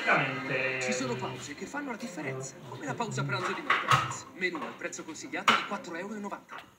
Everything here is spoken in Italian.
praticamente... Ci sono pause che fanno la differenza, come la pausa pranzo di McDonald's. Menù al prezzo consigliato di 4,90 €.